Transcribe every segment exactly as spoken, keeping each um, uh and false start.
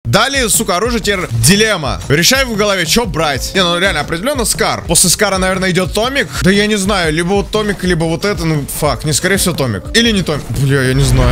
Дали, сука, оружие, теперь дилемма. Решай в голове, что брать. Не, ну реально, определенно Скар. После Скара, наверное, идет Томик. Да я не знаю, либо вот Томик, либо вот это, ну, фак, не, скорее всего, Томик. Или не Томик. Бля, я не знаю.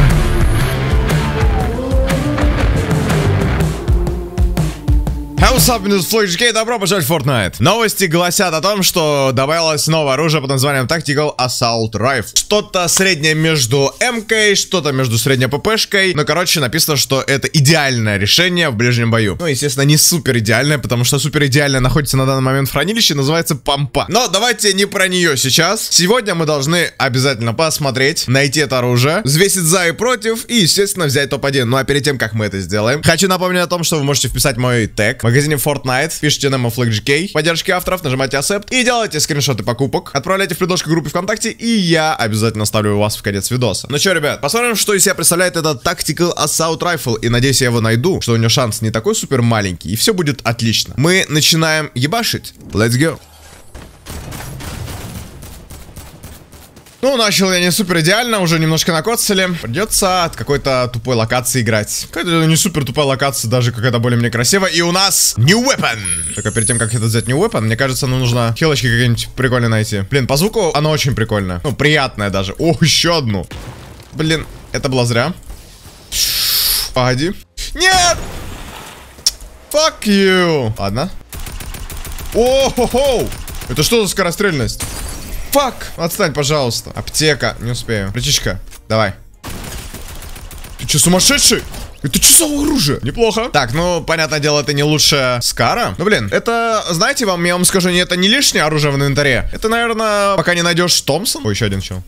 Hey, what's up, this is FloJK, добро пожаловать в Fortnite. Новости гласят о том, что добавилось новое оружие под названием Tactical Assault Rifle. Что-то среднее между эмкой, что-то между средней ППшкой. Но, короче, написано, что это идеальное решение в ближнем бою. Ну, естественно, не супер идеальное, потому что супер идеальное находится на данный момент в хранилище, называется Пампа. Но давайте не про нее сейчас. Сегодня мы должны обязательно посмотреть, найти это оружие, взвесить за и против и, естественно, взять топ один. Ну, а перед тем, как мы это сделаем, хочу напомнить о том, что вы можете вписать мой тег в магазине Fortnite, пишите на FloJK, поддержки авторов, нажимайте Accept и делайте скриншоты покупок, отправляйте в предложку группе ВКонтакте, и я обязательно ставлю вас в конец видоса. Ну что, ребят, посмотрим, что из себя представляет этот Tactical Assault Rifle, и надеюсь, я его найду, что у него шанс не такой супер маленький, и все будет отлично. Мы начинаем ебашить. Let's go. Ну, начал я не супер идеально, уже немножко накоцали. Придется от какой-то тупой локации играть. Какая-то не супер тупая локация, даже какая-то более-менее красивая. И у нас New Weapon. Только перед тем, как это взять New Weapon, мне кажется, нам нужно хилочки какие-нибудь прикольные найти. Блин, по звуку оно очень прикольное. Ну, приятное даже. О, еще одну. Блин, это было зря. Погоди. Нет! Fuck you. Ладно. О-хо-хо! Это что за скорострельность? Фак! Отстань, пожалуйста. Аптека. Не успею. Птичка, давай. Ты что, сумасшедший? Это что за оружие? Неплохо. Так, ну, понятное дело, это не лучше Скара. Ну, блин, это, знаете, вам, я вам скажу, не, это не лишнее оружие в инвентаре. Это, наверное, пока не найдешь Томпсон. О, еще один чел.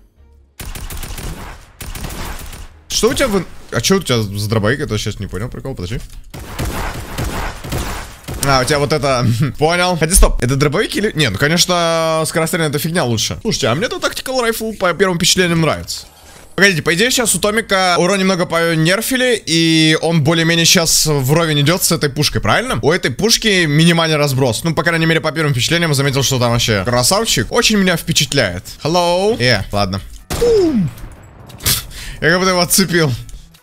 Что у тебя в... А что у тебя за дробовик? Это сейчас не понял, прикол, подожди. А, у тебя вот это... Понял. Хотя, стоп, это дробовик или... Не, ну, конечно, скорострельная это фигня лучше. Слушайте, а мне это Tactical Rifle по первым впечатлениям нравится. Погодите, по идее, сейчас у Томика урон немного понерфили, и он более-менее сейчас вровень идет с этой пушкой, правильно? У этой пушки минимальный разброс. Ну, по крайней мере, по первым впечатлениям заметил, что там вообще красавчик. Очень меня впечатляет. Hello. Э, yeah, ладно. Я как будто его отцепил.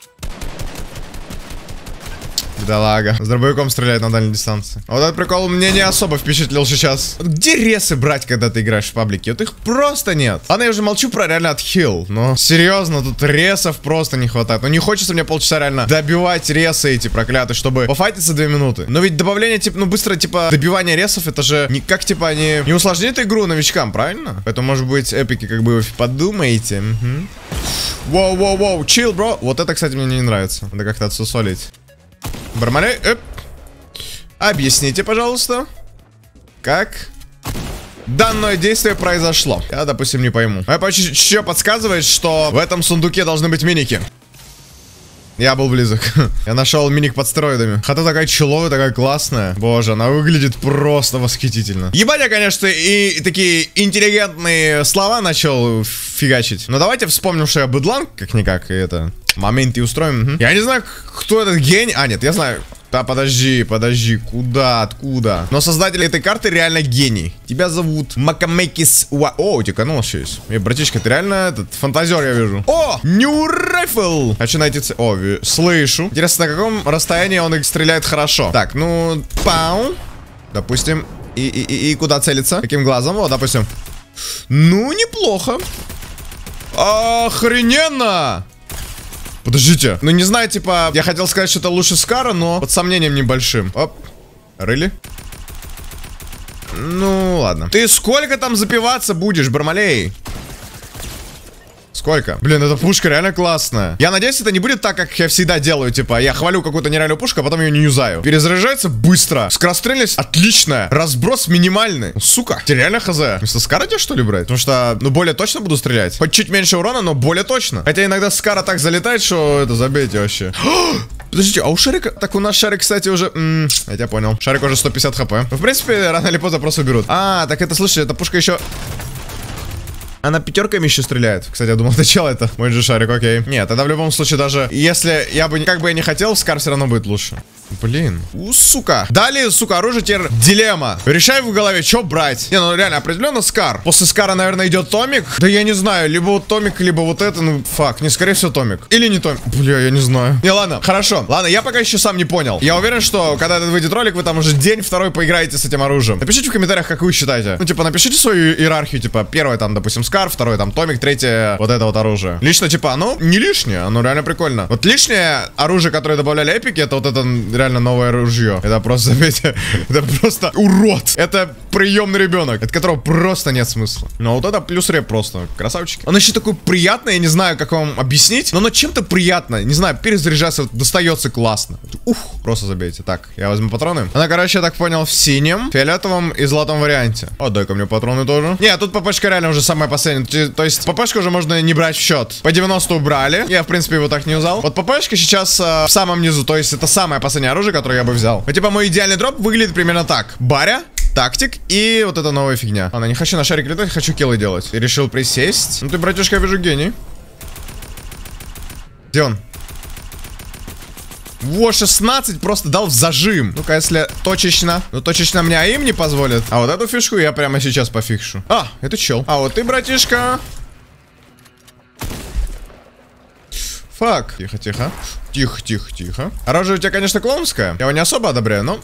Бедолага. С дробовиком стреляет на дальней дистанции. Вот этот прикол мне не особо впечатлил сейчас. Где ресы брать, когда ты играешь в паблике? Вот их просто нет. Ладно, я уже молчу про реально отхил. Но серьезно, тут ресов просто не хватает. Ну не хочется мне полчаса реально добивать ресы эти проклятые, чтобы пофайтиться две минуты. Но ведь добавление, типа, ну быстро, типа, добивание ресов, это же никак, типа, не, не усложнит игру новичкам, правильно? Поэтому, может быть, эпики, как бы, вы подумаете. Воу-воу-воу, chill, бро. Вот это, кстати, мне не нравится. Надо как-то отсусолить. Бармалей, эп. Объясните, пожалуйста, как данное действие произошло. Я, допустим, не пойму. А еще подсказывает, что в этом сундуке должны быть миники. Я был близок. Я нашел миник под стероидами. Хата такая человая, такая классная. Боже, она выглядит просто восхитительно. Ебать, я, конечно, и такие интеллигентные слова начал фигачить. Но давайте вспомним, что я быдлан, как-никак, и это... Моменты устроим. Угу. Я не знаю, кто этот гений. А, нет, я знаю. Да, подожди, подожди. Куда, откуда? Но создатель этой карты реально гений. Тебя зовут Макамекис Уа... О, у тебя канал еще есть. Эй, братишка, ты реально этот фантазер, я вижу. О, New Rifle. Хочу найти... Ц... О, ви... слышу. Интересно, на каком расстоянии он их стреляет хорошо. Так, ну... Пау. Допустим. И, и, и, и куда целиться? Каким глазом? О, допустим. Ну, неплохо. Охрененно. Подождите. Ну, не знаю, типа, я хотел сказать, что это лучше Скара, но под сомнением небольшим. Оп. Рыли. Ну, ладно. Ты сколько там запиваться будешь, Бармалей? Сколько? Блин, эта пушка реально классная. Я надеюсь, это не будет так, как я всегда делаю. Типа, я хвалю какую-то нереальную пушку, а потом ее не юзаю. Перезаряжается быстро. Скорострельность отличная. Разброс минимальный. Сука, ты реально хз. Вместо Скара тебе, что ли, брать? Потому что, ну, более точно буду стрелять. Хоть чуть меньше урона, но более точно. Хотя иногда Скара так залетает, что это забейте вообще. Подождите, а у Шарика... Так у нас Шарик, кстати, уже... М -м, я тебя понял. Шарик уже сто пятьдесят хп. Ну, в принципе, рано или поздно просто уберут. А, так это, слушай, эта пушка еще... Она пятерками еще стреляет. Кстати, я думал, это чел это. Мой же Шарик, окей. Нет, тогда в любом случае даже... Если я бы... Как бы я не хотел, Скар все равно будет лучше. Блин. У, сука. Далее, сука, оружие теперь дилемма. Решай в голове, что брать. Не, ну реально, определенно Скар. После Скара, наверное, идет Томик. Да я не знаю, либо вот Томик, либо вот это. Ну, фак, не, скорее всего, Томик. Или не Томик. Бля, я не знаю. Не, ладно, хорошо. Ладно, я пока еще сам не понял. Я уверен, что когда этот выйдет ролик, вы там уже день-второй поиграете с этим оружием. Напишите в комментариях, как вы считаете. Ну, типа, напишите свою иерархию. Типа, первое там, допустим, Скар, второе там Томик, третье вот это вот оружие. Лично, типа, оно не лишнее, оно реально прикольно. Вот лишнее оружие, которое добавляли эпики, это вот это реально новое оружие. Это просто, заметьте, это просто урод. Это приемный ребенок, от которого просто нет смысла. Но вот это плюс реп просто. Красавчики. Он еще такой приятный, я не знаю, как вам объяснить, но оно чем-то приятно. Не знаю, перезаряжается, вот, достается классно. Ух, просто забейте. Так, я возьму патроны. Она, короче, я так понял, в синем, фиолетовом и золотом варианте. О, дай-ка мне патроны тоже. Не, тут ППшка реально уже самая последняя. То есть ППшку уже можно не брать в счет. По девяносто убрали. Я, в принципе, его так не взял. Вот ППшка сейчас э, в самом низу. То есть это самое последнее оружие, которое я бы взял. Ну, типа, мой идеальный дроп выглядит примерно так. Баря, тактик и вот эта новая фигня. Ладно, не хочу на шарик летать, хочу киллы делать. И решил присесть. Ну ты, братишка, я вижу, гений. Где он? Во, шестнадцать просто дал в зажим. Ну-ка, если точечно. Ну, точечно мне АИМ не позволит. А вот эту фишку я прямо сейчас пофикшу. А, это чел. А вот ты, братишка. Фак. Тихо, тихо. Тихо, тихо, тихо. Оружие у тебя, конечно, клоунское. Я его не особо одобряю, но...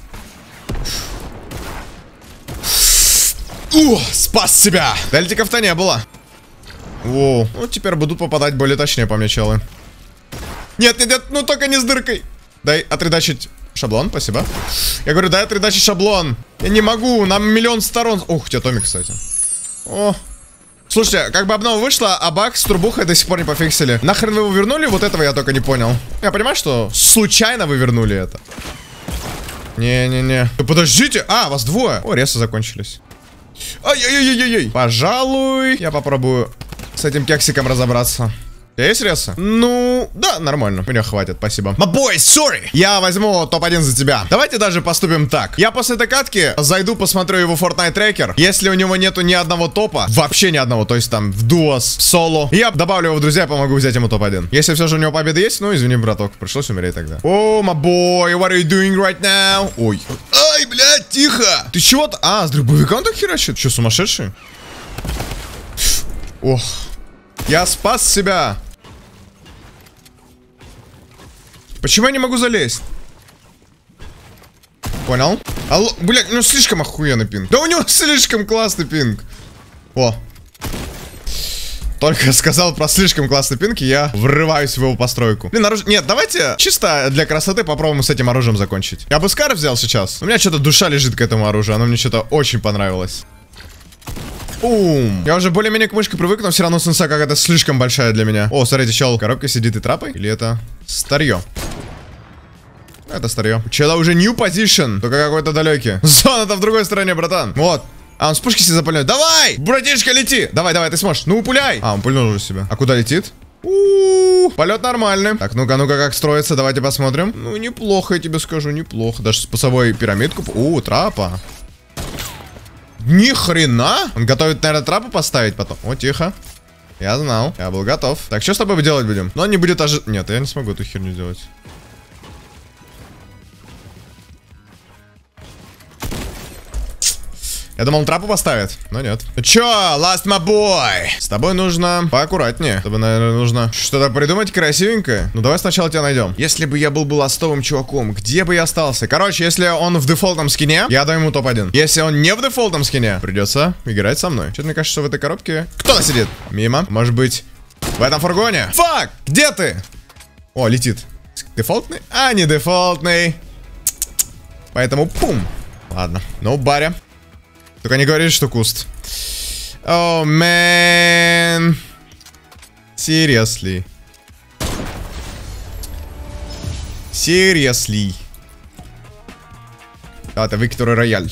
Ух, спас себя. Дельтиков-то не было. Воу. Ну, теперь будут попадать более точнее по мне, челы. Нет, нет, нет, ну только не с дыркой. Дай отредачить шаблон, спасибо. Я говорю, дай отредачить шаблон. Я не могу, нам миллион сторон. Ух, у тебя Томик, кстати. О. Слушайте, как бы обнова вышла, а баг с турбухой до сих пор не пофиксили. Нахрен вы его вернули? Вот этого я только не понял. Я понимаю, что случайно вы вернули это. Не-не-не. Да подождите. А, вас двое. О, ресы закончились. Ай-яй-яй-яй-яй. Пожалуй, я попробую с этим кексиком разобраться. У тебя есть ресы? Ну, да, нормально. Меня хватит, спасибо. My boy, sorry. Я возьму топ один за тебя. Давайте даже поступим так. Я после этой катки зайду, посмотрю его Fortnite трекер. Если у него нету ни одного топа, вообще ни одного, то есть там в дуос, в соло, я добавлю его в друзья, помогу взять ему топ один. Если все же у него победа есть, ну, извини, браток, пришлось умереть тогда. О, my boy, what are you doing right now? Ой. Ай, блядь, тихо. Ты чего-то... А, с дробовика он так херачит? Че, сумасшедший? Ох. Я спас себя. Почему я не могу залезть? Понял? Алло, блядь, ну слишком охуенный пинг. Да у него слишком классный пинг. О. Только сказал про слишком классный пинг, и я врываюсь в его постройку. Блин, оружие... Нет, давайте чисто для красоты попробуем с этим оружием закончить. Я бы Скар взял сейчас. У меня что-то душа лежит к этому оружию. Оно мне что-то очень понравилось. Бум. Я уже более-менее к мышке привык, но все равно сенса какая-то слишком большая для меня. О, смотрите, чел в коробке сидит и трапой. Или это старье? Это старье. Чела уже new position, только какой-то далекий. Зона-то в другой стороне, братан. Вот. А он с пушки себе запаляет. Давай! Братишка, лети! Давай, давай, ты сможешь. Ну, пуляй! А, он пульнул уже себя. А куда летит? У-у-у, полет нормальный. Так, ну-ка, ну-ка, как строится, давайте посмотрим. Ну, неплохо, я тебе скажу, неплохо. Даже спусковой пирамидку. У, трапа. Ни хрена! Он готовит, наверное, трапу поставить потом. О, тихо. Я знал. Я был готов. Так, что с тобой делать будем? Но он не будет ожи... Нет, я не смогу эту херню делать. Я думал, он трапу поставит, но нет. Чё, last my boy? С тобой нужно поаккуратнее. С тобой, наверное, нужно что-то придумать красивенькое. Ну, давай сначала тебя найдем. Если бы я был бы ластовым чуваком, где бы я остался? Короче, если он в дефолтном скине, я дам ему топ один. Если он не в дефолтном скине, придется играть со мной. Что-то мне кажется, что в этой коробке... Кто сидит? Мимо. Может быть, в этом фургоне? Фак! Где ты? О, летит. Дефолтный? А, не дефолтный. Поэтому пум. Ладно. Ну, баря. Только не говори, что куст. О, oh, мэн. Seriously. Seriously. А, это Виктор Рояль.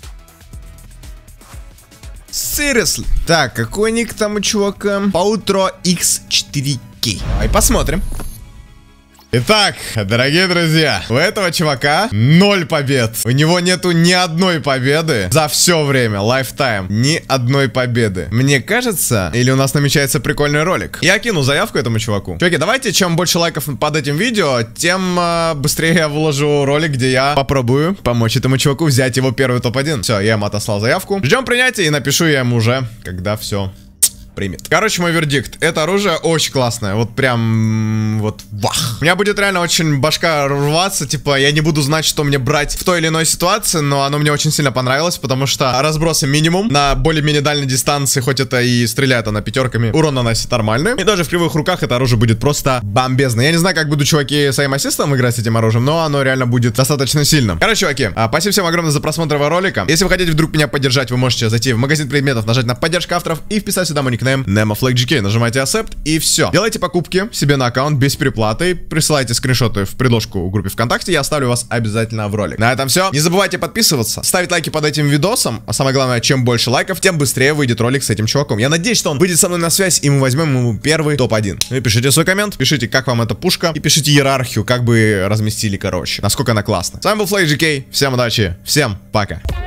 Seriously. Так, какой ник там у чувака? Паутро икс четыре кей. Ай, посмотрим. Итак, дорогие друзья, у этого чувака ноль побед. У него нету ни одной победы за все время, лайфтайм. Ни одной победы. Мне кажется, или у нас намечается прикольный ролик. Я кину заявку этому чуваку. Чуваки, давайте, чем больше лайков под этим видео, тем э, быстрее я выложу ролик, где я попробую помочь этому чуваку взять его первый топ один. Все, я ему отослал заявку. Ждем принятия и напишу я ему уже, когда все примет. Короче, мой вердикт. Это оружие очень классное. Вот прям... Вот вах. У меня будет реально очень башка рваться. Типа, я не буду знать, что мне брать в той или иной ситуации, но оно мне очень сильно понравилось, потому что разбросы минимум на более-менее дальней дистанции, хоть это и стреляет она пятерками, урон наносит нормальный. И даже в кривых руках это оружие будет просто бомбезно. Я не знаю, как будут чуваки с aim-ассистом играть с этим оружием, но оно реально будет достаточно сильным. Короче, чуваки, спасибо всем огромное за просмотр этого ролика. Если вы хотите вдруг меня поддержать, вы можете зайти в магазин предметов, нажать на поддержку авторов и вписать сюда мой никнейм NemoFlagGK. Нажимайте Accept и все. Делайте покупки себе на аккаунт без переплаты. Присылайте скриншоты в предложку в группе ВКонтакте. Я оставлю вас обязательно в ролик. На этом все. Не забывайте подписываться, ставить лайки под этим видосом. А самое главное, чем больше лайков, тем быстрее выйдет ролик с этим чуваком. Я надеюсь, что он выйдет со мной на связь, и мы возьмем ему первый топ один. Ну и пишите свой коммент, пишите, как вам эта пушка, и пишите иерархию, как бы разместили, короче. Насколько она классна. С вами был FlagGK. Всем удачи, всем пока.